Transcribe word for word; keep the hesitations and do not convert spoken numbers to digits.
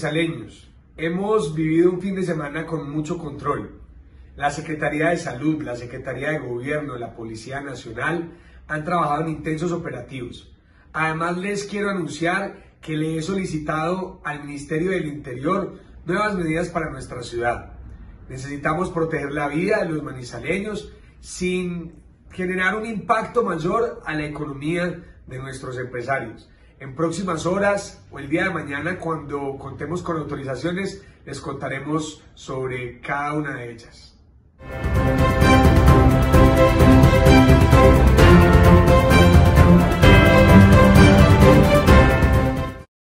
manizaleños, hemos vivido un fin de semana con mucho control. La Secretaría de Salud, la Secretaría de Gobierno, la Policía Nacional han trabajado en intensos operativos. Además, les quiero anunciar que le he solicitado al Ministerio del Interior nuevas medidas para nuestra ciudad. Necesitamos proteger la vida de los manizaleños sin generar un impacto mayor a la economía de nuestros empresarios. En próximas horas o el día de mañana, cuando contemos con autorizaciones, les contaremos sobre cada una de ellas.